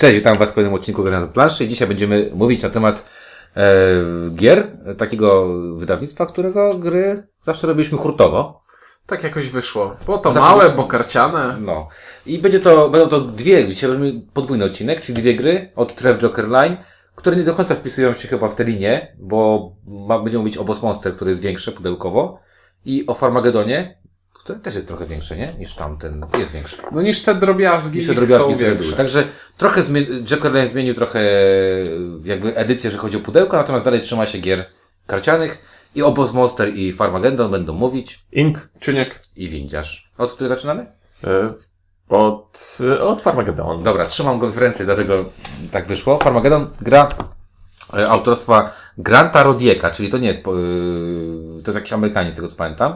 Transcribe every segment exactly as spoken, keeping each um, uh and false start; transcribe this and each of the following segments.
Cześć, witam Was w kolejnym odcinku Gry na planszy. Dzisiaj będziemy mówić na temat e, gier, takiego wydawnictwa, którego gry zawsze robiliśmy hurtowo. Tak jakoś wyszło. Bo to zawsze małe, wyszło. bo karciane. No. I będzie to, będą to dwie, dzisiaj będziemy podwójny odcinek, czyli dwie gry od Trev Joker Line, które nie do końca wpisują się chyba w tę linię, bo ma, będziemy mówić o Boss Monster, który jest większe pudełkowo, i o Farmagedonie, które też jest trochę większe, nie? Niż tamten. Jest większy. No niż te drobiazgi, Niż te drobiazgi, są które większe. były. Także trochę zmi- Joker Line zmienił trochę jakby edycję, jeżeli chodzi o pudełko, natomiast dalej trzyma się gier karcianych i o Boss Monster i Farmageddon będą mówić. Ink. Czyniek. I Windziarz. Od której zaczynamy? Y, od, od Farmageddon. Dobra, trzymam go w ręce, dlatego tak wyszło. Farmageddon, gra e, autorstwa Granta Rodieka, czyli to nie jest, po, yy, to jest jakiś Amerykanin, z tego co pamiętam.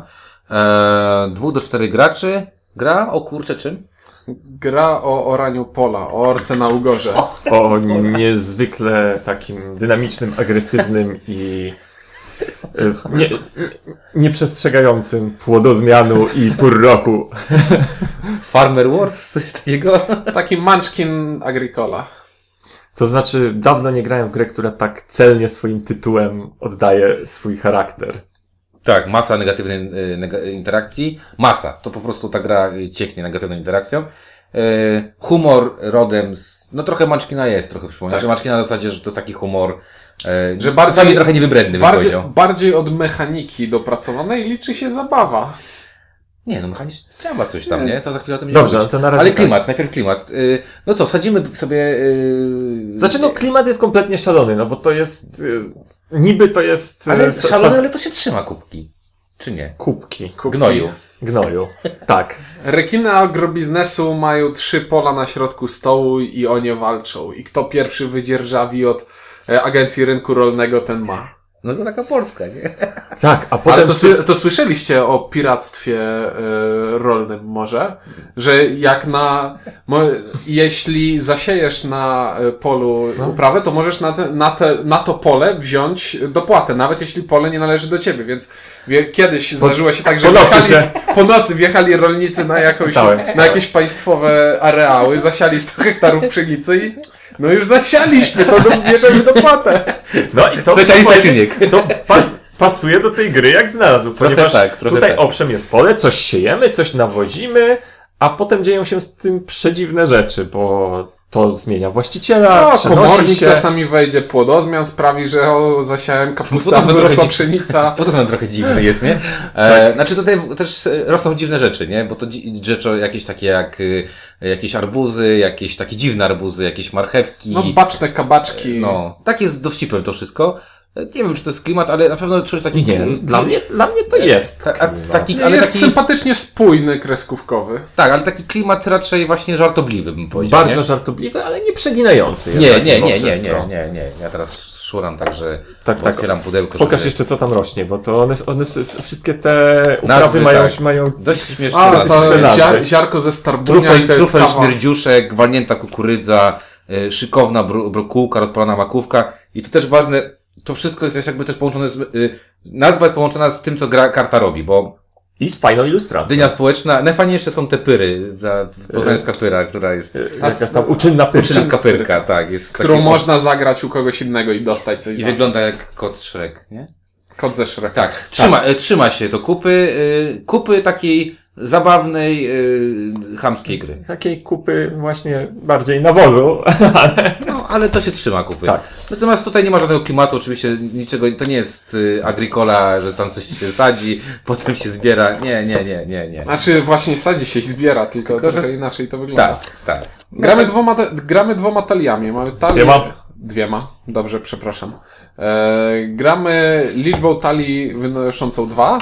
E, dwóch do czterech graczy. Gra o kurczę czym? Gra o oraniu pola, o orce na ugorze. O niezwykle takim dynamicznym, agresywnym i y, nie, nieprzestrzegającym płodozmianu i pór roku. Farmer Wars, coś takiego? Taki Munchkin Agricola. To znaczy, dawno nie grałem w grę, która tak celnie swoim tytułem oddaje swój charakter. Tak, masa negatywnej y, neg- interakcji. Masa. To po prostu ta gra y, cieknie negatywną interakcją. Y, humor rodem z... No trochę Munchkina jest, trochę przypomina. Tak. Znaczy Munchkina na zasadzie, że to jest taki humor, y, Że bardziej, bardziej- trochę niewybredny, bym Bardziej, powiedział. bardziej od mechaniki dopracowanej liczy się zabawa. Nie, no mechanicznie działa coś tam, nie? To za chwilę o tym Dobrze, będzie no to na razie Ale tak. klimat, najpierw klimat. Y, no co, sadzimy sobie... Y, Znaczy, no klimat jest kompletnie szalony, no bo to jest... Y, niby to jest... Ale y, sa- szalone, sa- ale to się trzyma kubki. Czy nie? Kubki. Kubki. Gnoju. Gnoju. Tak. Rekiny agrobiznesu mają trzy pola na środku stołu i o nie walczą. I kto pierwszy wydzierżawi od e, Agencji Rynku Rolnego, ten ma. No to taka Polska, nie? Tak, a Ale potem... to, sły- to słyszeliście o piractwie e, rolnym może? Że jak na... Mo, jeśli zasiejesz na e, polu No. uprawę, to możesz na, te, na, te, na to pole wziąć dopłatę, nawet jeśli pole nie należy do ciebie, więc wie, kiedyś zdarzyło się tak, że po nocy wjechali, się- po nocy wjechali rolnicy na, jakąś, Czytałem, na czytałem. jakieś państwowe areały, zasiali sto hektarów pszenicy i no już zasialiśmy, to bierzemy dopłatę. No i to Specjalista chcę Czyniek. powiedzieć, To pa, pasuje do tej gry jak znalazł, ponieważ tak, trochę tutaj tak. owszem jest pole, coś siejemy, coś nawozimy, a potem dzieją się z tym przedziwne rzeczy, bo to zmienia właściciela, No, przenosi komornik się. czasami wejdzie, płodozmian sprawi, że o, zasiałem kapustę, Płodozmian wyrosła trochę- pszenica. To to trochę dziwny jest, nie? E, znaczy tutaj też e, rosną dziwne rzeczy, nie? Bo to dzi- rzeczy jakieś takie jak y, jakieś arbuzy, jakieś takie dziwne arbuzy, jakieś marchewki. No baczne kabaczki. No, tak jest z dowcipem to wszystko. E, Nie wiem, czy to jest klimat, ale na pewno czuć taki... Nie, dla mnie, dla mnie to jest. Ta, a, klimat. taki, Ale ale jest taki, sympatycznie spójny, kreskówkowy. tak, ale taki klimat raczej właśnie żartobliwy, bym powiedział. Bardzo nie? żartobliwy, ale nie przeginający. Nie, jednak nie, mimo nie, nie, wszystko. nie, nie, nie. Ja teraz szuram tak, że Tak, tak. otwieram pudełko. Pokaż żeby- jeszcze co tam rośnie, bo to one, one wszystkie te uprawy Nazwy, mają, tak. mają Dość śmieszne. A, nazwy. to specyficzne nazwy. zia, ziarko ze starbunia Trufel, i to jest trufel kawa. śmierdziuszek, walnięta kukurydza, y, szykowna bro, brokułka, rozpalona makówka. I to też ważne, to wszystko jest jakby też połączone z... Y, nazwa jest połączona z tym, co gra, karta robi, bo i z fajną ilustracją. dynia społeczna, najfajniejsze są te pyry, za poznańska pyra, która jest... Jakaś tam uczynna pyrka. Uczynna kapyrka, tak. Jest Którą taki- można zagrać u kogoś innego i dostać coś I za. wygląda jak kot Shrek, nie? Kot ze Shreka. Tak, trzyma, e, trzyma się to kupy, y, kupy takiej zabawnej, y, chamskiej gry. Takiej kupy właśnie bardziej nawozu, ale No, ale to się trzyma kupy. Tak. Natomiast tutaj nie ma żadnego klimatu, oczywiście niczego, to nie jest y, Agricola, że tam coś się sadzi, potem się zbiera. Nie, nie, nie, nie, nie. Znaczy właśnie sadzi się i zbiera, tylko, Tylko, trochę że- inaczej to wygląda. Tak, tak. No Gramy, tak. dwoma, te- gramy dwoma taliami. Mamy talię... Dwiema. Dwiema. Dobrze, przepraszam. E, gramy liczbą talii wynoszącą dwa.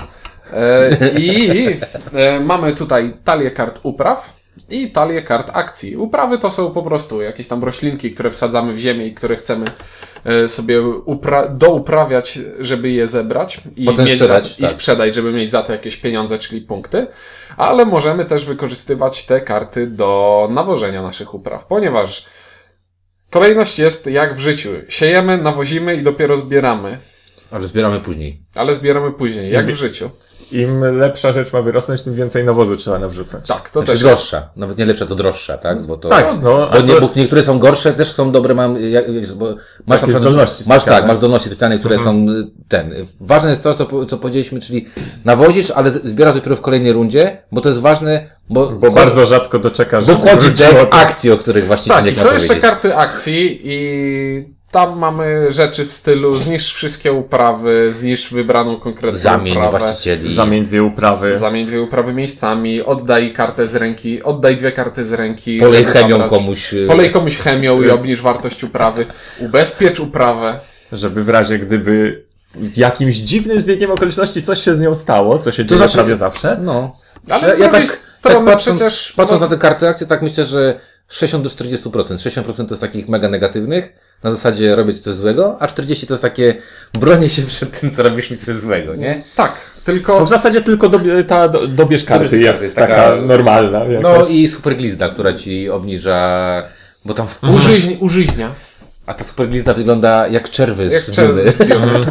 E, I e, mamy tutaj talię kart upraw i talię kart akcji. Uprawy to są po prostu jakieś tam roślinki, które wsadzamy w ziemię i które chcemy e, sobie upra- douprawiać, żeby je zebrać i, Potem mieć sprzedać, za, tak. i sprzedać, żeby mieć za to jakieś pieniądze, czyli punkty. Ale możemy też wykorzystywać te karty do nawożenia naszych upraw, ponieważ kolejność jest jak w życiu. Siejemy, nawozimy i dopiero zbieramy. Ale zbieramy później. Ale zbieramy później, jak w życiu. im lepsza rzecz ma wyrosnąć, tym więcej nawozu trzeba nawrzucać. Tak, to Znaczy też droższa. Nawet nie lepsza, to droższa, tak? Bo to, Tak, no, bo, a nie, to- bo niektóre są gorsze, też są dobre, mam, jak, bo masz Takie na przykład- zdolności Masz specjalne. tak, masz zdolności specjalne, które są y, ten. Ważne jest to, co, po- co powiedzieliśmy, czyli nawozisz, ale z- zbierasz dopiero w kolejnej rundzie, bo to jest ważne, bo, Bo bardzo rzadko doczekasz, bo żeby wchodzi wróciło deck to- akcji, o których właśnie Tak, Ciuniek i są miał jeszcze powiedzieć. karty akcji i tam mamy rzeczy w stylu zniszcz wszystkie uprawy, zniszcz wybraną konkretną Zamień uprawę. właścicieli. Zamień dwie uprawy. Zamień dwie uprawy miejscami, oddaj kartę z ręki, oddaj dwie karty z ręki. Polej żeby chemią zabrać- komuś. y, Polej komuś chemią i obniż wartość uprawy. Ubezpiecz uprawę. Żeby w razie gdyby jakimś dziwnym zbiegiem okoliczności coś się z nią stało, co się dzieje znaczy- prawie zawsze. No. Ale Ja, z ja drugiej tak, strony tak patrząc, przecież... patrząc na te karty akcji, tak myślę, że sześćdziesiąt do czterdziestu procent. sześćdziesiąt procent to jest takich mega negatywnych, na zasadzie robić coś złego, a czterdzieści to jest takie bronię się przed tym, co robiliśmy coś złego, nie? Tak, To tylko... w zasadzie tylko dobie, ta do, dobierz karty karty jest, jest taka, taka- normalna. No Jakaś. i super glizda, która ci obniża, bo tam w Użyźń, użyźnia. A ta super glizda wygląda jak czerwy Jak z czerwy Duny. z Duny.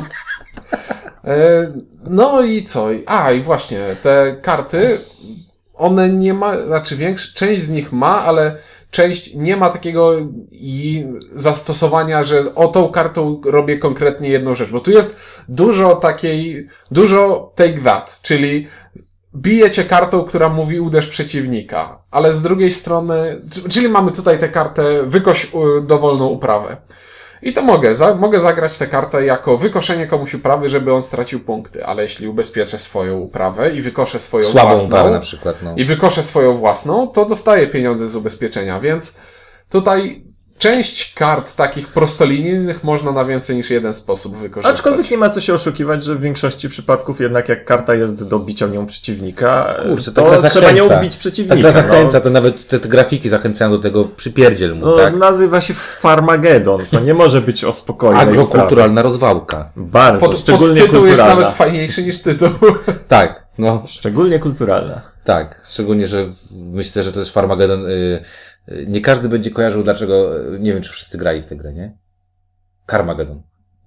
E, No i co? A, i właśnie, te karty, one nie ma, znaczy większa, część z nich ma, ale część nie ma takiego i zastosowania, że o tą kartą robię konkretnie jedną rzecz, bo tu jest dużo takiej, dużo take that, czyli bije cię kartą, która mówi uderz przeciwnika, ale z drugiej strony, czyli mamy tutaj tę kartę wykoś y, dowolną uprawę. I to mogę, za, mogę zagrać tę kartę jako wykoszenie komuś uprawy, żeby on stracił punkty, ale jeśli ubezpieczę swoją uprawę i wykoszę swoją Słabą własną, uprawę na przykład, no. i wykoszę swoją własną, to dostaję pieniądze z ubezpieczenia, więc tutaj część kart takich prostolinijnych można na więcej niż jeden sposób wykorzystać. Aczkolwiek nie ma co się oszukiwać, że w większości przypadków jednak jak karta jest do bicia nią przeciwnika, Kurczę, ta to gra trzeba zachęca. nią bić przeciwnika. Ta gra zachęca, no. to nawet te, te grafiki zachęcają do tego, przypierdziel mu, No, tak? nazywa się Farmagedon. To nie może być o spokojnej uprawie. Agrokulturalna rozwałka. Bardzo, Pod, szczególnie podtytuł jest kulturalna. nawet fajniejszy niż tytuł. Tak, no, Szczególnie kulturalna. tak. Szczególnie, że w- myślę, że to jest Farmagedon. Y, y, nie każdy będzie kojarzył, dlaczego, y, nie wiem, czy wszyscy grali w tę grę, nie? Karmagedon.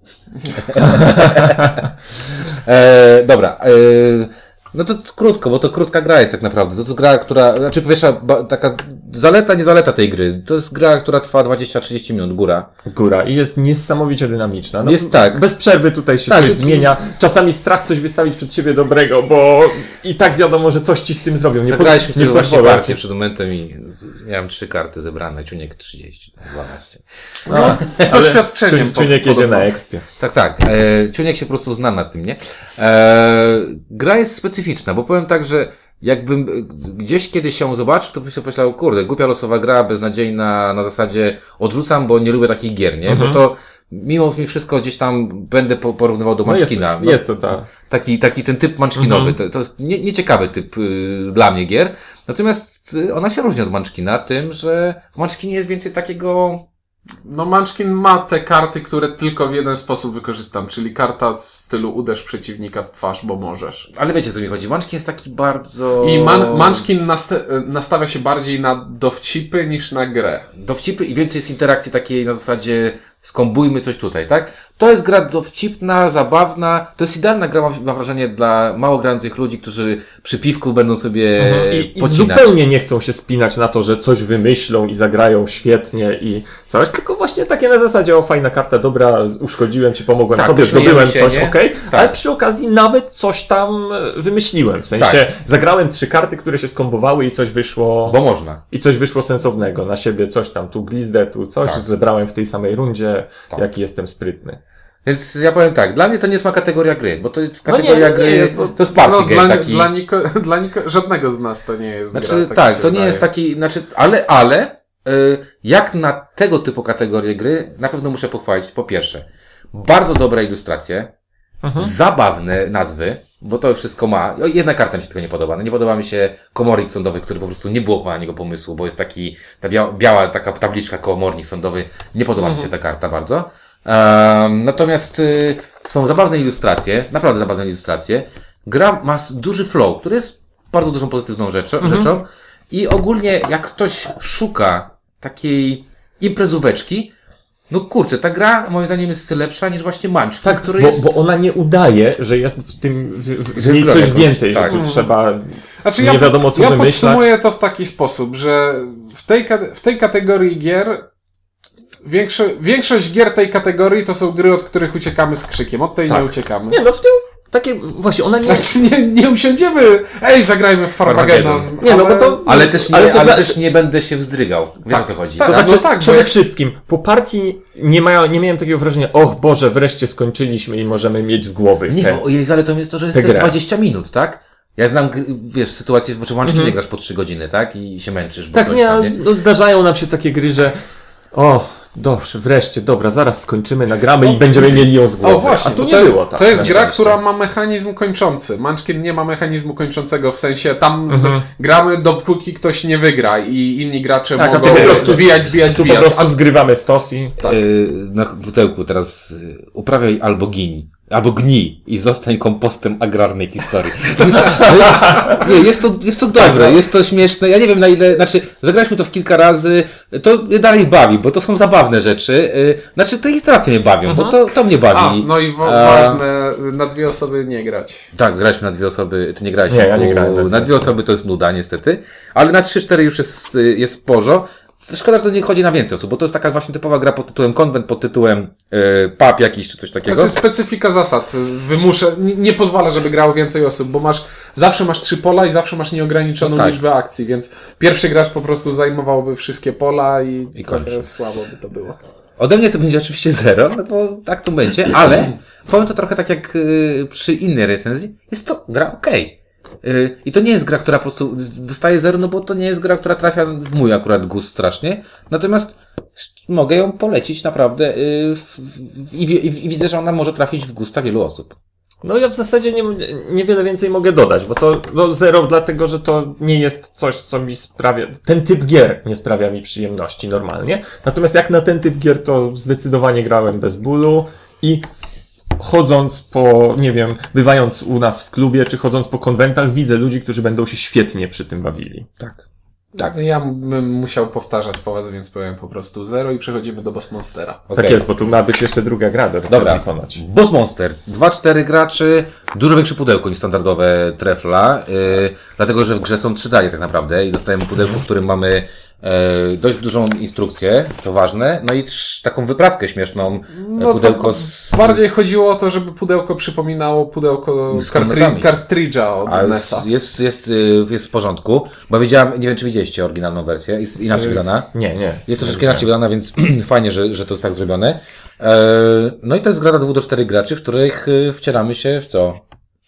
e, dobra. E, no to c- krótko, bo to krótka gra jest tak naprawdę. To jest gra, która, znaczy pierwsza, ba, taka zaleta, nie zaleta tej gry. To jest gra, która trwa dwadzieścia trzydzieści minut, góra. Góra i jest niesamowicie dynamiczna. No, Jest tak. Bez przerwy tutaj się Tak, coś jest- zmienia. Czasami strach coś wystawić przed siebie dobrego, bo i tak wiadomo, że coś ci z tym zrobią. Nie, po- Zagraliśmy nie sobie właśnie pozwolą partię ci. przed momentem i z, miałem trzy karty zebrane, Ciuniek trzydzieści, dwanaście. No, doświadczeniem. Czy, Czuniek po- jedzie podobno. na ekspie. Tak, tak. E, Ciuniek się po prostu zna na tym, nie? E, gra jest specyficzna, bo powiem tak, że jakbym e, gdzieś kiedyś ją zobaczył, to bym sobie pomyślał, kurde, głupia losowa gra, beznadziejna, na zasadzie odrzucam, bo nie lubię takich gier, nie? Bo to mimo wszystko gdzieś tam będę po- porównywał do No jest, Munchkina. No, jest to ta. Taki, taki ten typ Munchkinowy. To, to jest nie, nieciekawy typ y, dla mnie gier. Natomiast y, ona się różni od Munchkina tym, że w Munchkinie jest więcej takiego... No Munchkin ma te karty, które tylko w jeden sposób wykorzystam, czyli karta w stylu uderz przeciwnika w twarz, bo możesz. Ale wiecie, co mi chodzi. Munchkin jest taki bardzo... I man, Munchkin nasta- nastawia się bardziej na dowcipy niż na grę. Dowcipy i więcej jest interakcji takiej na zasadzie skombujmy coś tutaj, tak? To jest gra dowcipna, zabawna. To jest idealna gra, mam mam wrażenie, dla mało grających ludzi, którzy przy piwku będą sobie I, I pocinać. zupełnie nie chcą się spinać na to, że coś wymyślą i zagrają świetnie i coś, tylko właśnie takie na zasadzie, o fajna karta, dobra, uszkodziłem ci, pomogłem Tak, sobie, pośmiejemy zdobyłem się, coś, nie? okej, Tak. ale przy okazji nawet coś tam e, wymyśliłem, w sensie Tak. zagrałem trzy karty, które się skombowały i coś wyszło, Bo można. i coś wyszło sensownego na siebie, coś tam, tu glizdę, tu coś, Tak. zebrałem w tej samej rundzie, Tak. jaki jestem sprytny. Więc ja powiem tak, dla mnie to nie jest ma kategoria gry, bo to jest No nie, kategoria nie gry, jest, bo- to jest party No, game dla, taki. dla, niko, dla niko, żadnego z nas to nie jest Znaczy, gra. mi tak, się to nie wydaje. jest taki, znaczy, ale, ale, y, jak na tego typu kategorię gry, na pewno muszę pochwalić, po pierwsze, bardzo dobre ilustracje, Mhm. zabawne nazwy, bo to wszystko ma, o, jedna karta mi się tylko nie podoba, no nie podoba mi się komornik sądowy, który po prostu nie było chyba na niego pomysłu, bo jest taki, ta bia, biała taka tabliczka komornik sądowy, nie podoba mi się ta karta bardzo. Um, natomiast y, są zabawne ilustracje, naprawdę zabawne ilustracje. Gra ma s- duży flow, który jest bardzo dużą pozytywną rzeczą, rzeczą. I ogólnie jak ktoś szuka takiej imprezóweczki, No kurczę, ta gra moim zdaniem jest lepsza niż właśnie Munchkin, Tak, który bo, jest... bo ona nie udaje, że jest w tym, w, w, Że w niej jest coś jakoś, więcej, tak. że tu Mhm. trzeba Znaczy, nie ja, wiadomo co ja wymyślać. podsumuję to w taki sposób, że w tej, ka- w tej kategorii gier większo- większość gier tej kategorii to są gry, od których uciekamy z krzykiem. Od tej Tak. nie uciekamy. Nie, no w tym takie, właśnie ona nie... Znaczy, nie, nie usiądziemy, ej, zagrajmy w Farmageddon. Nie, no bo to- Ale też nie, Ale ale to dla- też nie będę się wzdrygał. Wiesz Tak. o co chodzi? Tak. To no znaczy, tak, bo przede ja- wszystkim, po partii nie, mają, nie miałem takiego wrażenia, och Boże, wreszcie skończyliśmy i możemy mieć z głowy Nie, te... bo jej zaletą jest to, że jest tę też grę. dwadzieścia minut, tak? Ja znam, gry- wiesz, sytuację, że w Łącznie Mhm. nie grasz po trzy godziny, tak? I się męczysz, bo Tak, coś nie, tam, ale no, zdarzają nam się takie gry, że o, dobrze, wreszcie, dobra, zaraz skończymy, nagramy i będziemy mieli ją z głowy. O właśnie, A tu bo nie to, było tak. to jest na gra, szczęście. która ma mechanizm kończący. Munchkin nie ma mechanizmu kończącego, w sensie tam Mhm. gramy dopóki ktoś nie wygra i inni gracze Tak, a mogą tu po prostu zbijać, zbijać, Tu po zbijać. prostu zgrywamy stos i... tak. Yy, na butełku teraz yy, uprawiaj albo gin, albo gnij i zostań kompostem agrarnej historii. nie, jest to, jest to dobre, jest to śmieszne. Ja nie wiem na ile, znaczy zagraliśmy to w kilka razy, to mnie dalej bawi, bo to są zabawne rzeczy. Yy, znaczy te ilustracje mnie bawią, bo to, to mnie bawi. A, no i wa- A- ważne, na dwie osoby nie grać. Tak, graliśmy na dwie osoby, ty nie grałeś. Nie, ja nie tu- grałem na dwie Na dwie osoby. osoby to jest nuda niestety, ale na trzy cztery już jest, y, jest sporo. Szkoda, że to nie chodzi na więcej osób, bo to jest taka właśnie typowa gra pod tytułem konwent, pod tytułem y, pub jakiś czy coś takiego. Znaczy specyfika zasad wymusza, nie, nie pozwala, żeby grało więcej osób, bo masz, zawsze masz trzy pola i zawsze masz nieograniczoną No tak. liczbę akcji, więc pierwszy gracz po prostu zajmowałby wszystkie pola i, I trochę kończy. słabo by to było. Ode mnie to będzie oczywiście zero, no bo tak to będzie, ale powiem to trochę tak jak y, przy innej recenzji, jest to gra okej. Y, I to nie jest gra, która po prostu dostaje zero, no bo to nie jest gra, która trafia w mój akurat gust strasznie. Natomiast sz- mogę ją polecić naprawdę y, w, w, i, wi- i widzę, że ona może trafić w gusta wielu osób. No ja w zasadzie nie, niewiele więcej mogę dodać, bo to no zero dlatego, że to nie jest coś, co mi sprawia, ten typ gier nie sprawia mi przyjemności normalnie. Natomiast jak na ten typ gier, to zdecydowanie grałem bez bólu i chodząc po, nie wiem, bywając u nas w klubie, czy chodząc po konwentach, widzę ludzi, którzy będą się świetnie przy tym bawili. Tak. Tak. Ja bym musiał powtarzać po was, więc powiem po prostu zero i przechodzimy do Boss Monstera. Tak Okej. jest, bo tu ma być jeszcze druga gra do recenzji Dobra, ponoć. Boss Monster. dwa cztery graczy, dużo większe pudełko niż standardowe Trefla, yy, dlatego że w grze są trzy talie tak naprawdę i dostajemy pudełko, w którym mamy yy, dość dużą instrukcję, to ważne, no i trz, taką wypraskę śmieszną, No pudełko to z... bardziej chodziło o to, żeby pudełko przypominało pudełko Z komnatami. kartri- kartridża od A nesa. jest, jest, yy, jest w porządku, bo widziałem, nie wiem czy widzieliście oryginalną wersję, jest inaczej wydana. Nie, nie. Jest troszeczkę inaczej wydana, więc fajnie, że, że to jest tak zrobione. Yy, no i to jest gra do dwóch do czterech graczy, w których yy, wcieramy się w co?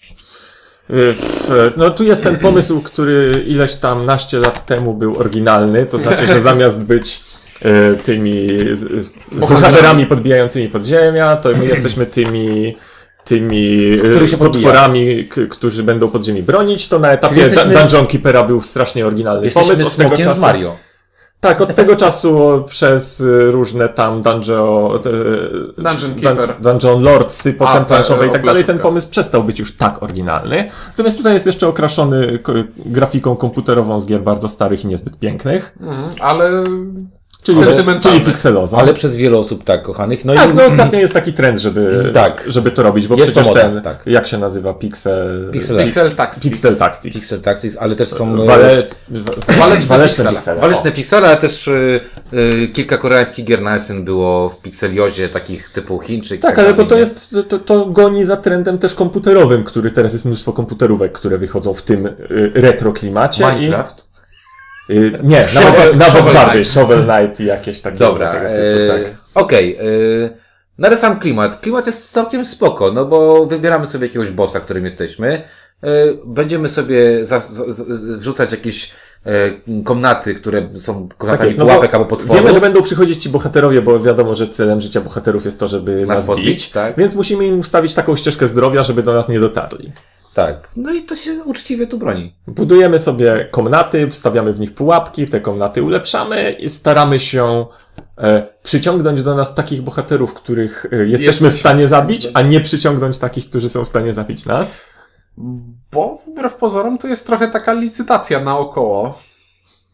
W- No tu jest ten pomysł, który ileś tam naście lat temu był oryginalny, to znaczy, że zamiast być e, tymi z- z bohaterami podbijającymi podziemia, to my jesteśmy tymi tymi e, których się podbija. potworami, k- którzy będą podziemi bronić, to na etapie Czyli jesteśmy Dun- z- Dungeon Keepera był strasznie oryginalny Jesteśmy pomysł. Od tego smokiem czasu, z Mario. Tak, od tego czasu przez y, różne tam dungeon, e, Dungeon dun- Keeper. Dungeon Lordsy, potem tak, planszowe i o tak dalej, ten planszówkach. pomysł przestał być już tak oryginalny. Natomiast tutaj jest jeszcze okraszony ko- grafiką komputerową z gier bardzo starych i niezbyt pięknych, Mhm, ale czyli, sentymentalny. czyli pikselozą. Ale przez wiele osób tak kochanych. No Tak, i no ostatnio jest taki trend, żeby, Tak. żeby to robić, bo Jest to przecież moda, ten, tak. jak się nazywa, Pixel... Pixel- Pixel Tactics. Pixel Tactics. Pixel Tactics, ale też są Wale, Waleczne waleczne piksele. piksele. waleczne piksele, ale też y, y, kilka koreańskich gier na Essen było w pikseliozie, takich typu Chińczyk. Tak, ale bo to jest, to, to goni za trendem też komputerowym, który teraz jest mnóstwo komputerówek, które wychodzą w tym y, retro klimacie. Minecraft. I, y, nie, Shovel- nawet, nawet Shovel bardziej, Knight. Shovel Knight i jakieś takie Dobra, tego e, typu, tak. okej. y, na sam klimat. Klimat jest całkiem spoko, no bo wybieramy sobie jakiegoś bossa, którym jesteśmy. Y, będziemy sobie za, za, za, wrzucać jakieś y, komnaty, które są Tak komnatami jest, no pułapek bo albo potworów. wiemy, że będą przychodzić ci bohaterowie, bo wiadomo, że celem życia bohaterów jest to, żeby Nas nas, podbić, bić, tak. więc musimy im ustawić taką ścieżkę zdrowia, żeby do nas nie dotarli. Tak. No i to się uczciwie tu broni. Budujemy sobie komnaty, wstawiamy w nich pułapki, te komnaty ulepszamy i staramy się e, przyciągnąć do nas takich bohaterów, których e, jesteśmy Jesteśmy w stanie w stanie zabić, zabić. a nie przyciągnąć takich, którzy są w stanie zabić nas. Bo wbrew pozorom to jest trochę taka licytacja naokoło.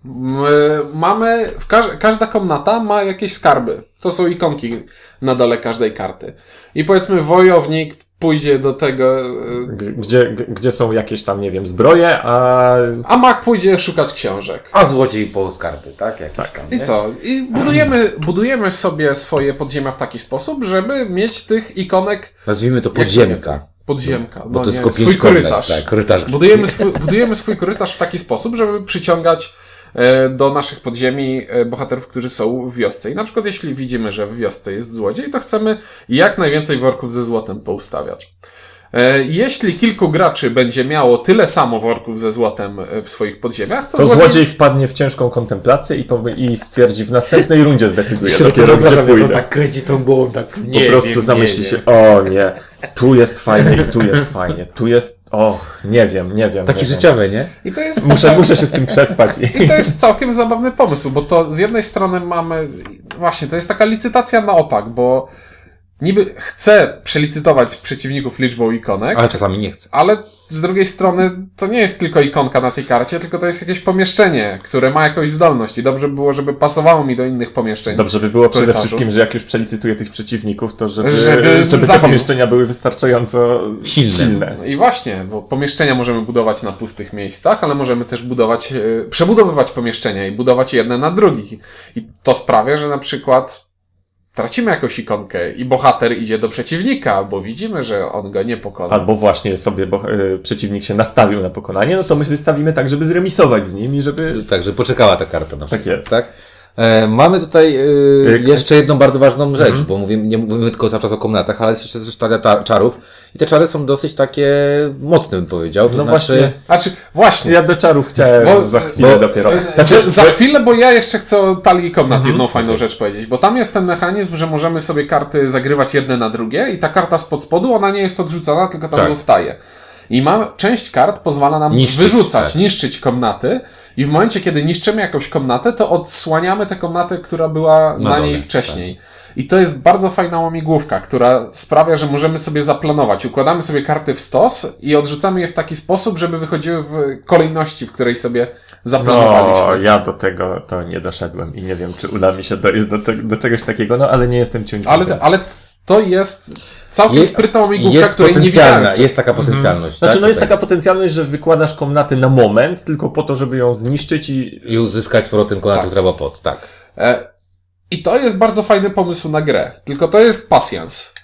Mamy, w każ każda komnata ma jakieś skarby. To są ikonki na dole każdej karty. I powiedzmy wojownik pójdzie do tego... Gdzie, gdzie są jakieś tam, nie wiem, zbroje, a... A mag pójdzie szukać książek. A złodziej po skarby, tak? Jakieś tak. Tam, I co? I budujemy, budujemy sobie swoje podziemia w taki sposób, żeby mieć tych ikonek... Nazwijmy to podziemka. Podziemka. Bo No to jest nie, tylko swój pięć kornek, korytarz. Tak, korytarz. Budujemy swój, budujemy swój korytarz w taki sposób, żeby przyciągać do naszych podziemi bohaterów, którzy są w wiosce. I na przykład jeśli widzimy, że w wiosce jest złodziej, to chcemy jak najwięcej worków ze złotem poustawiać. Jeśli kilku graczy będzie miało tyle samo worków ze złotem w swoich podziemiach, to, to złodziej... złodziej wpadnie w ciężką kontemplację i, powie, i stwierdzi w następnej rundzie zdecyduje Jeszcze dopiero, gdzie pójdę. tak kręci tą głową, tak nie Po prostu wiem, zamyśli nie się, wiem. o nie, tu jest fajnie i tu jest fajnie, tu jest, och, nie wiem, nie wiem. Taki nie życiowy, nie? I to jest Muszę, cał... muszę się z tym przespać. I to jest całkiem zabawny pomysł, bo to z jednej strony mamy... Właśnie, to jest taka licytacja na opak, bo niby chcę przelicytować przeciwników liczbą ikonek, Ale czasami nie chcę. ale z drugiej strony to nie jest tylko ikonka na tej karcie, tylko to jest jakieś pomieszczenie, które ma jakąś zdolność i dobrze by było, żeby pasowało mi do innych pomieszczeń. Dobrze by było przede korytarzu. wszystkim, że jak już przelicytuję tych przeciwników, to żeby, Żeby żeby, te zabił. pomieszczenia były wystarczająco Silne. silne. I właśnie, bo pomieszczenia możemy budować na pustych miejscach, ale możemy też budować, e, przebudowywać pomieszczenia i budować jedne na drugich. I to sprawia, że na przykład tracimy jakąś ikonkę i bohater idzie do przeciwnika, bo widzimy, że on go nie pokona. Albo właśnie sobie bo, y, przeciwnik się nastawił na pokonanie, no to my wystawimy tak, żeby zremisować z nim i żeby... Tak, że poczekała ta karta na przykład. jest. Tak? E, mamy tutaj e, Jak- jeszcze jedną bardzo ważną rzecz, Mhm. bo mówimy, nie mówimy tylko cały czas o komnatach, ale jest jeszcze też talia ta- czarów. I te czary są dosyć takie mocne, bym powiedział. To No znaczy, właśnie. Znaczy, właśnie. Ja do czarów chciałem Bo- za chwilę bo- dopiero. Za, Znaczy, za chwilę, bo ja jeszcze chcę o talii komnat Mhm. jedną fajną rzecz powiedzieć, bo tam jest ten mechanizm, że możemy sobie karty zagrywać jedne na drugie i ta karta spod spodu, ona nie jest odrzucona, tylko tam Tak. zostaje. I mam, część kart pozwala nam Niszczyć, wyrzucać, tak. niszczyć komnaty i w momencie, kiedy niszczymy jakąś komnatę, to odsłaniamy tę komnatę, która była na, Na dole, niej wcześniej. I to jest bardzo fajna łamigłówka, która sprawia, że możemy sobie zaplanować. Układamy sobie karty w stos i odrzucamy je w taki sposób, żeby wychodziły w kolejności, w której sobie zaplanowaliśmy. No, ja do tego to nie doszedłem i nie wiem, czy uda mi się dojść do, te- do czegoś takiego, no ale nie jestem ciągnięty. Ale, ale to jest całkiem Jest- sprytna łamigłówka, jest której nie potencjalna, widziałem. jest taka potencjalność. Znaczy, tak? no jest Tutaj. taka potencjalność, że wykładasz komnaty na moment, tylko po to, żeby ją zniszczyć i... I uzyskać z powrotem konatów Tak. z Rabaport, tak. E, I to jest bardzo fajny pomysł na grę. Tylko to jest pasjans.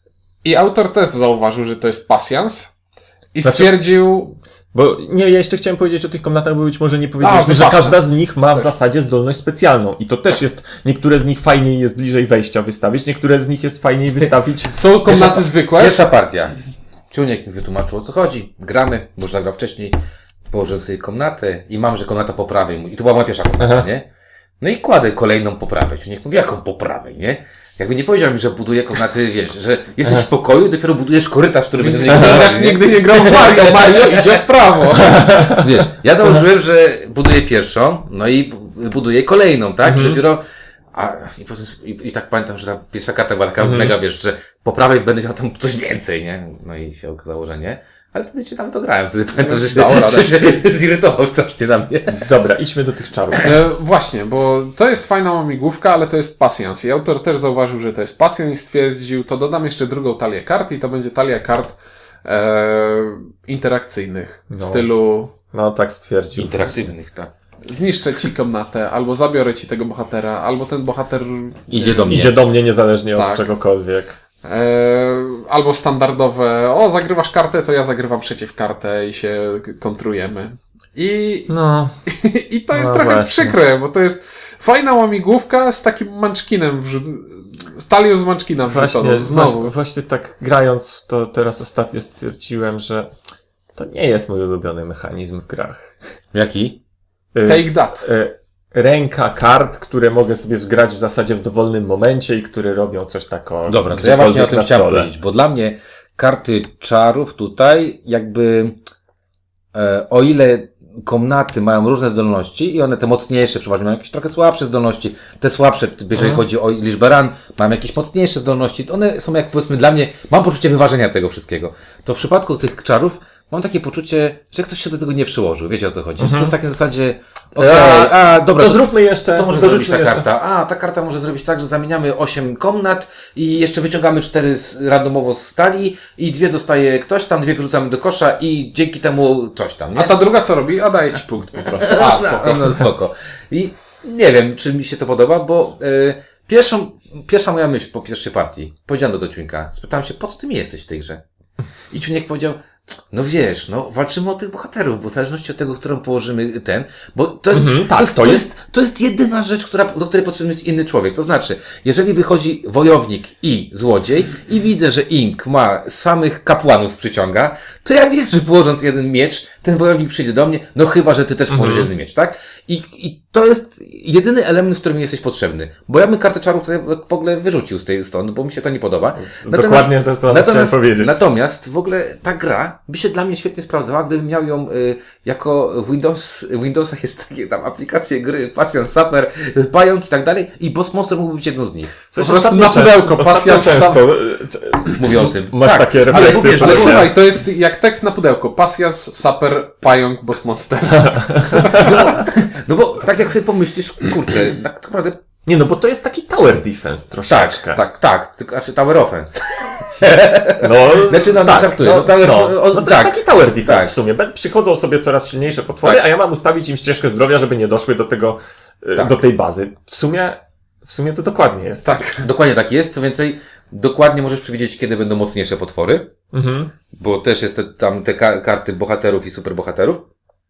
I autor też zauważył, że to jest pasjans. I Znaczy- stwierdził... Bo nie, ja jeszcze chciałem powiedzieć o tych komnatach, bo być może nie A, powiedzieliśmy, że ważne. każda z nich ma w zasadzie zdolność specjalną. I to też jest, niektóre z nich fajniej jest bliżej wejścia wystawić, niektóre z nich jest fajniej wystawić. Są komnaty Pierwsza- zwykłe. Pierwsza partia. Ciuniek mi wytłumaczył, o co chodzi. Gramy, bo już zagrał wcześniej. Położyłem sobie komnatę i mam, że komnata po prawej. I to była moja pierwsza komnata, Aha. nie? No i kładę kolejną po prawej. Ciuniek mówi, jaką po prawej, nie? Jakby nie powiedział mi, że buduje komnaty, wiesz, że jesteś w pokoju, dopiero budujesz korytarz, który będzie Chociaż nigdy nie grał w Mario. Mario idzie w prawo. Wiesz, ja założyłem, że buduję pierwszą, no i bu- buduję kolejną, tak? I dopiero... A, i, potem, i, I tak pamiętam, że ta pierwsza karta była taka mega, wiesz, że po prawej będę miał tam coś więcej, nie? No i się okazało, że nie. Ale wtedy się tam to grałem, wtedy pamiętam, że się, Dało radę. że się zirytował strasznie na mnie. Dobra, idźmy do tych czarów. E, właśnie, bo to jest fajna łamigłówka, ale to jest pasjans. I autor też zauważył, że to jest pasjans i stwierdził, to dodam jeszcze drugą talię kart i to będzie talia kart e, interakcyjnych. W No. stylu No tak stwierdził. Interaktywnych, tak. zniszczę ci komnatę, albo zabiorę ci tego bohatera, albo ten bohater Idzie do mnie. Idzie do mnie niezależnie od Tak. czegokolwiek. e, albo standardowe, o zagrywasz kartę, to ja zagrywam przeciw kartę i się k- kontrujemy. I, No, i to jest No trochę właśnie. przykre, bo to jest fajna łamigłówka z takim manczkinem wrzuc- z talią z manczkina wrzuconą. właśnie, Znowu. właśnie, właśnie tak grając w to teraz ostatnio stwierdziłem, że to nie jest mój ulubiony mechanizm w grach. Jaki? Y, Take that. y, Ręka kart, które mogę sobie zgrać w zasadzie w dowolnym momencie i które robią coś takiego. Dobra, to ja właśnie o tym na chciałem stole. powiedzieć, bo dla mnie karty czarów tutaj jakby e, o ile komnaty mają różne zdolności i one te mocniejsze przeważnie mają jakieś trochę słabsze zdolności, te słabsze, jeżeli Mhm. chodzi o liczbę ran, mają jakieś mocniejsze zdolności, to one są jak powiedzmy dla mnie, mam poczucie wyważenia tego wszystkiego. To w przypadku tych czarów mam takie poczucie, że ktoś się do tego nie przyłożył. Wiecie o co chodzi? Że Mhm. to jest takie w zasadzie, okej, A, a dobra. to zróbmy jeszcze. Co może dorzućmy zrobić ta jeszcze. karta? A, ta karta może zrobić tak, że zamieniamy osiem komnat i jeszcze wyciągamy cztery z, randomowo z stali i dwie dostaje ktoś tam, dwie wyrzucamy do kosza i dzięki temu coś tam, nie? A ta druga co robi? A daje ci punkt po prostu. A, spoko. No, no spoko. I nie wiem, czy mi się to podoba, bo y, pierwszą, pierwsza moja myśl po pierwszej partii, powiedziałem do Ciuńka, spytałem się, po co ty mi jesteś w tej grze? I Ciuniek powiedział, no wiesz, no walczymy o tych bohaterów, bo w zależności od tego, którą położymy ten, bo to jest, Mhm, to, tak, jest, to to, jest- jest, to jest jedyna rzecz, która, do której potrzebny jest inny człowiek. To znaczy, jeżeli wychodzi wojownik i złodziej i widzę, że Ink ma samych kapłanów przyciąga, to ja wiem, że położąc jeden miecz, ten wojownik przyjdzie do mnie, no chyba, że ty też położysz Mhm. jeden miecz, tak? I, I to jest jedyny element, w którym mi jesteś potrzebny. Bo ja bym kartę czarów tutaj w ogóle wyrzucił z tej strony, bo mi się to nie podoba. Dokładnie to, co natomiast, chciałem powiedzieć. Natomiast w ogóle ta gra by się dla mnie świetnie sprawdzała, gdybym miał ją y, jako w Windows, w Windowsach jest takie tam aplikacje gry, Passion, Sapper, y, Pająk i tak dalej i Boss Monster mógłby być jedną z nich. Coś Po prostu ostatnio na pudełko, często- pasja ostatnio z sam- często. Mówię o tym. Masz tak, takie ale refleksje. mówię, że- Ale co do- słuchaj, to jest jak tekst na pudełko. Pasjas, Saper, Pająk, Boss Monster. No bo tak jak sobie pomyślisz, kurczę, tak naprawdę Nie no, bo to jest taki tower defense troszeczkę. tak, tak, tak, tylko, znaczy Tower Offense. No, Znaczy, no, nie żartuję, No, no, tower- no, o- no to tak. jest taki tower defense Tak. w sumie. Be- Przychodzą sobie coraz silniejsze potwory, Tak. a ja mam ustawić im ścieżkę zdrowia, żeby nie doszły do tego, e, Tak. do tej bazy. W sumie, w sumie to dokładnie jest. Tak. Dokładnie tak jest, co więcej, dokładnie możesz przewidzieć, kiedy będą mocniejsze potwory. Mhm. Bo też jest te, tam te ka- karty bohaterów i superbohaterów,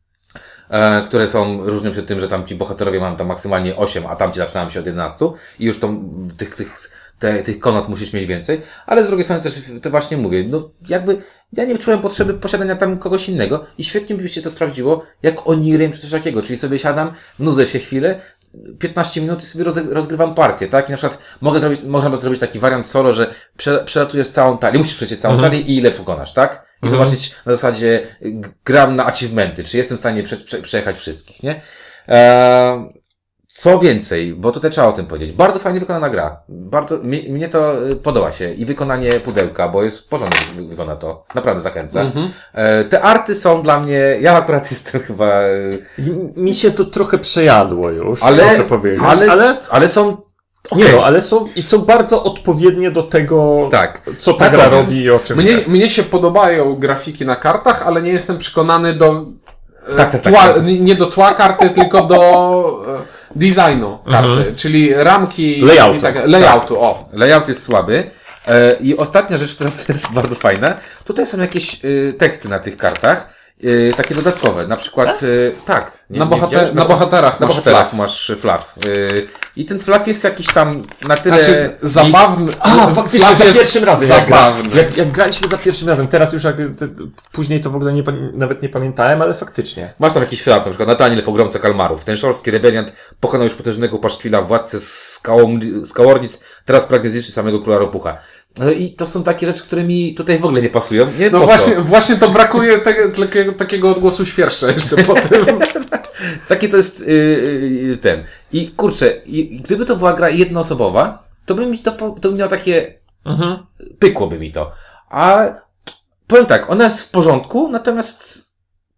e, które są, różnią się tym, że tam ci bohaterowie mają tam maksymalnie osiem, a tam ci zaczynają się od jedenastu i już tą, tych, tych, te, tych konat musisz mieć więcej, ale z drugiej strony też, to właśnie mówię, no jakby, ja nie czułem potrzeby posiadania tam kogoś innego i świetnie by się to sprawdziło, jak Onirem czy coś takiego, czyli sobie siadam, nudzę się chwilę, piętnaście minut i sobie roz- rozgrywam partię, tak? I na przykład mogę zrobić, można by zrobić taki wariant solo, że prze, przelatujesz całą talię, musisz przejść całą Mhm. talię i ile pokonasz, tak? I Mhm. zobaczyć na zasadzie g- gram na achievementy, czy jestem w stanie prze, prze, przejechać wszystkich, nie? Eee, co więcej, bo tutaj trzeba o tym powiedzieć. Bardzo fajnie wykonana gra. Bardzo, mi, mnie to y, podoba się. I wykonanie pudełka, bo jest porządnie wy- wygląda to. Naprawdę zachęca. Mhm. E, te arty są dla mnie, ja akurat jestem chyba, y, I Mi się to trochę przejadło już, ale, muszę powiedzieć. ale, ale ale są, nie okej. no, ale są, i są bardzo odpowiednie do tego, Tak. co ta gra Natomiast robi i o czym Mnie, jest. mnie się podobają grafiki na kartach, ale nie jestem przekonany do e, Tak, tak, tak, tła, tak. nie do tła karty, tylko do e, designu karty, Mhm. czyli ramki Layoutu. i tak, layoutu, o. Layout jest słaby. E, I ostatnia rzecz, która jest bardzo fajna, tutaj są jakieś y, teksty na tych kartach, y, takie dodatkowe, na przykład, y, tak. Nie, Na, nie bohater, widziałeś? na bohaterach Na masz bohaterach flaw. masz flaw. Y, I ten flaw jest jakiś tam na tyle... Znaczy, zabawny. A, faktycznie, flaw za jest pierwszym razem. Jak, gra, zabawny. jak, jak graliśmy za pierwszym razem, teraz już jak, te, później to w ogóle nie, pa- nawet nie pamiętałem, ale faktycznie. Masz tam jakiś flaw, na przykład Nataniel, pogromca kalmarów. Ten szorstki rebeliant pokonał już potężnego paszkwila, władcę skałom- skałornic, teraz pragnie zniszczyć samego króla ropucha. No i to są takie rzeczy, które mi tutaj w ogóle nie pasują. Nie, No po właśnie, co? właśnie to brakuje te, takiego, takiego odgłosu świerszcza jeszcze po tym. Takie to jest yy, yy, ten. I kurczę, i, gdyby to była gra jednoosobowa, to by mi to, po- to by miało takie, Mhm. pykłoby mi to. A powiem tak, ona jest w porządku, natomiast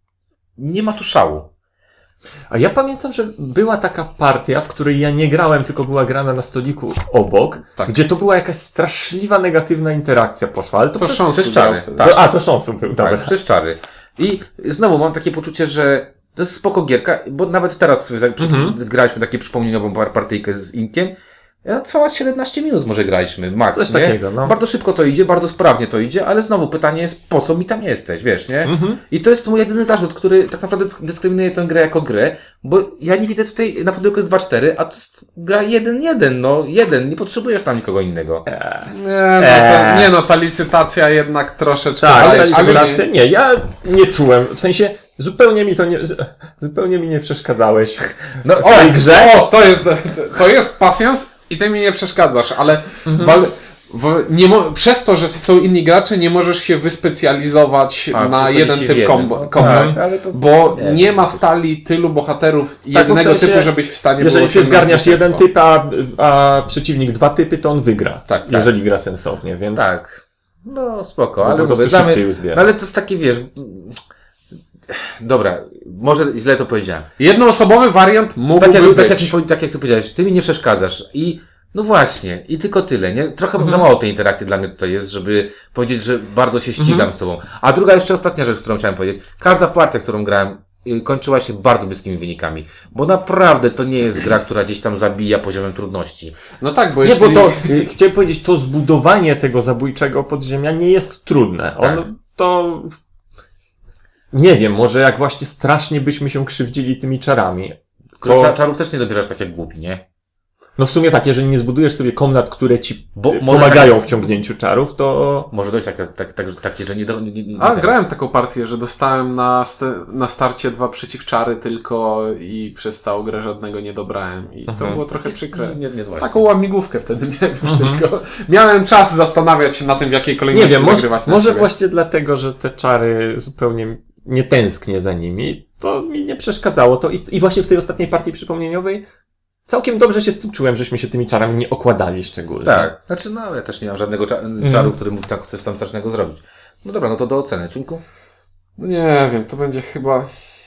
nie ma tu szału. A ja pamiętam, że była taka partia, w której ja nie grałem, tylko była grana na stoliku obok, Tak. gdzie to była jakaś straszliwa negatywna interakcja poszła, ale to, To przez... szansu przez czary. miał wtedy. Tak. To, a, to Szonsu był, dobra. Tak, przez czary. I znowu mam takie poczucie, że to jest spoko gierka, bo nawet teraz sobie za- przy- Mhm. graliśmy takie przypomnieniową par- partyjkę z Inkiem. Ja trwała siedemnaście minut może graliśmy, max, Coś nie? takiego, no. Bardzo szybko to idzie, bardzo sprawnie to idzie, ale znowu pytanie jest, po co mi tam jesteś, wiesz, nie? Mhm. I to jest mój jedyny zarzut, który tak naprawdę dysk- dyskryminuje tę grę jako grę, bo ja nie widzę tutaj, na pudełku jest dwa cztery, a to jest gra jeden jeden, no, jeden, nie potrzebujesz tam nikogo innego. Eee. Nie no, ta, nie no, ta licytacja jednak troszeczkę... Tak, ale, ale, ale, rację. Nie, ja nie czułem, w sensie zupełnie mi to nie, zupełnie mi nie przeszkadzałeś No, w tej grze. O, to jest, to jest pasjans i ty mi nie przeszkadzasz, ale wal, w, nie mo, przez to, że są inni gracze, nie możesz się wyspecjalizować A, na przychodzi jeden ci w typ jednym. kombo, No kombo tak, ale to- bo nie, nie to ma jest- w talii tylu bohaterów Tak, bo w jednego sensie, typu, żebyś w stanie Jeżeli było ty osiągnąć zgarniasz jeden zwycięstwo. typ, a, a przeciwnik dwa typy, to on wygra. Tak, tak. Jeżeli gra sensownie, więc... Tak. No, spoko, Bo ale po prostu mówię, szybciej damy- uzbiera. no ale to jest takie, wiesz... Dobra, może źle to powiedziałem. Jednoosobowy wariant mógłby Tak jak, być. tak, jak, mi powi- tak jak ty powiedziałeś, ty mi nie przeszkadzasz i no właśnie, i tylko tyle, nie? Trochę Mhm. za mało tej interakcji dla mnie tutaj jest, żeby powiedzieć, że bardzo się ścigam Mhm. z tobą. A druga jeszcze ostatnia rzecz, którą chciałem powiedzieć. Każda partia, którą grałem, y, kończyła się bardzo bliskimi wynikami. Bo naprawdę to nie jest gra, która gdzieś tam zabija poziomem trudności. No tak, bo Nie, jeśli... bo to, y, chciałem powiedzieć, to zbudowanie tego zabójczego podziemia nie jest trudne. Tak. On to... Nie wiem, może jak właśnie strasznie byśmy się krzywdzili tymi czarami. To... To, Czarów też nie dobierasz tak jak głupi, nie? no w sumie tak, jeżeli nie zbudujesz sobie komnat, które ci Bo y, może pomagają tak- w ciągnięciu czarów, to... Może dojść tak, tak, tak, tak że nie... Do, nie, nie, nie A, ten. grałem taką partię, że dostałem na, st- na starcie dwa przeciwczary tylko i przez całą grę żadnego nie dobrałem. I to Mhm. było trochę Jest- przykre. Nie, nie, nie właśnie. Taką łamigłówkę wtedy miałem już tylko. Miałem czas zastanawiać się na tym, w jakiej Nie kolejności wiem, może, zagrywać. na może siebie. właśnie dlatego, że te czary zupełnie nie tęsknię za nimi, to mi nie przeszkadzało. To i, i właśnie w tej ostatniej partii przypomnieniowej całkiem dobrze się z tym czułem, żeśmy się tymi czarami nie okładali szczególnie. Tak, znaczy no ja też nie mam żadnego cza- czaru, który mógł tam coś tam strasznego zrobić. No dobra, no to do oceny. Czunku? No nie wiem, to będzie chyba.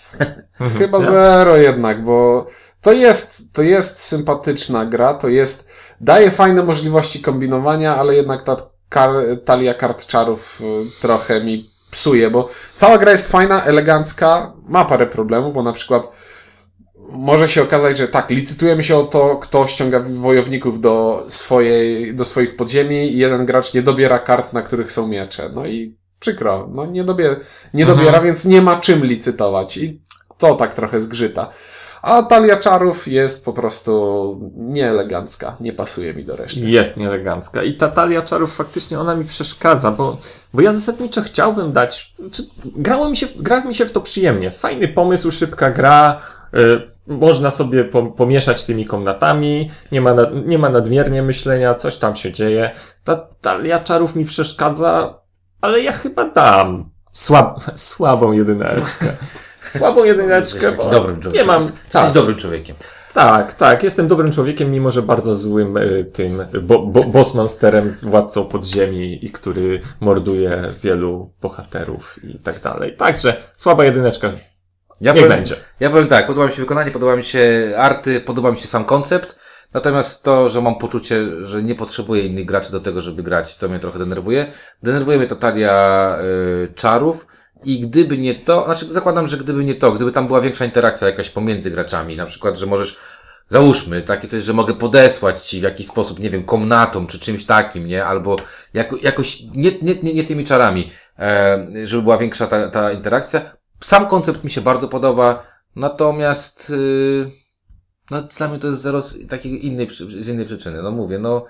chyba zero jednak, bo to jest, to jest sympatyczna gra, to jest. Daje fajne możliwości kombinowania, ale jednak ta kar- talia kart czarów y, trochę mi psuje, bo cała gra jest fajna, elegancka, ma parę problemów, bo na przykład może się okazać, że tak, licytujemy się o to, kto ściąga wojowników do swojej, do swoich podziemi i jeden gracz nie dobiera kart, na których są miecze. No i przykro, no nie, dobie, nie Mhm. dobiera, więc nie ma czym licytować i to tak trochę zgrzyta. A talia czarów jest po prostu nieelegancka, nie pasuje mi do reszty. Jest nieelegancka. I ta talia czarów faktycznie ona mi przeszkadza, bo, bo ja zasadniczo chciałbym dać. Grało mi się, w- gra mi się w to przyjemnie. Fajny pomysł, szybka gra. Y, można sobie po, pomieszać tymi komnatami. Nie ma, nad, nie ma nadmiernie myślenia, coś tam się dzieje. Ta talia czarów mi przeszkadza, ale ja chyba dam słab, słabą jedyneczkę. Słabą jedyneczkę, Jesteś bo taki dobrym człowiekiem. nie mam. Jesteś Tak. dobrym człowiekiem. Tak, tak, jestem dobrym człowiekiem, mimo że bardzo złym y, tym bo, bo, boss monsterem, władcą podziemi i który morduje wielu bohaterów i tak dalej. Także słaba jedyneczka. Ja Niech powiem, będzie. ja powiem tak, podoba mi się wykonanie, podoba mi się arty, podoba mi się sam koncept, natomiast to, że mam poczucie, że nie potrzebuję innych graczy do tego, żeby grać, to mnie trochę denerwuje. Denerwuje mnie to talia y, czarów i gdyby nie to, znaczy zakładam, że gdyby nie to, gdyby tam była większa interakcja jakaś pomiędzy graczami, na przykład, że możesz, załóżmy, takie coś, że mogę podesłać ci w jakiś sposób, nie wiem, komnatą, czy czymś takim, nie, albo jako, jakoś, nie, nie, nie, nie tymi czarami, e, żeby była większa ta, ta interakcja. Sam koncept mi się bardzo podoba, natomiast yy, no dla mnie to jest zero z takiej innej, przy- z innej przyczyny. No mówię, no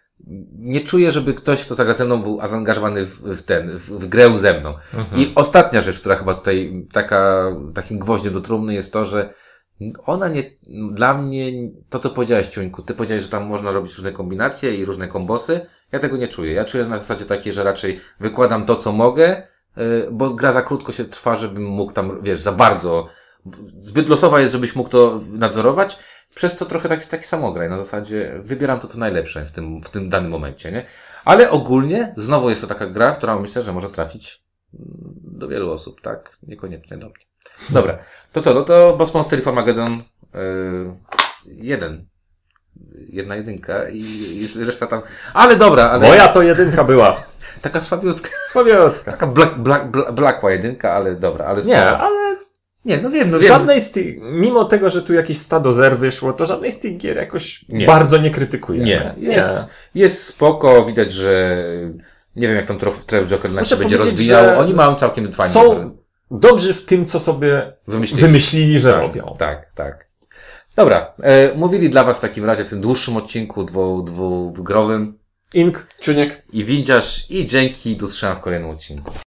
nie czuję, żeby ktoś, kto zagra ze mną, był zaangażowany w, w ten, w, w grę ze mną. Mhm. I ostatnia rzecz, która chyba tutaj taka, takim gwoździem do trumny jest to, że ona nie, dla mnie, to co powiedziałeś, Ciuńku, ty powiedziałeś, że tam można robić różne kombinacje i różne kombosy. Ja tego nie czuję. Ja czuję na zasadzie takiej, że raczej wykładam to, co mogę, yy, bo gra za krótko się trwa, żebym mógł tam, wiesz, za bardzo, zbyt losowa jest, żebyś mógł to nadzorować, przez co trochę tak jest taki samograj. Na zasadzie wybieram to, co najlepsze w tym, w tym danym momencie, nie? Ale ogólnie, znowu jest to taka gra, która myślę, że może trafić do wielu osób, tak? Niekoniecznie do mnie. Dobra, to co? No to Boss Monster i Farmageddon yy, jeden. Jedna jedynka i, i reszta tam... Ale dobra, ale... Moja to jedynka była. Taka słabiutka. Słabiotka. Taka black, black, black, blackła jedynka, ale dobra, ale spoko. Nie, ale Nie, no wiem, no wiem. żadnej z tych, mimo tego, że tu jakieś stado zer wyszło, to żadnej z tych gier jakoś Nie. bardzo nie krytykujemy. Nie, jest, jest spoko, widać, że nie wiem jak tam Trev Joker Muszę się będzie powiedzieć, rozwijał. że Oni mają całkiem fajnie Są dobrzy w tym, co sobie wymyślili. wymyślili, że tak, robią. Tak, tak. Dobra, e, mówili dla was w takim razie w tym dłuższym odcinku dwu, dwugrowym Ink. Ciuniek. i Windziarz i dzięki, do usłyszenia w kolejnym odcinku.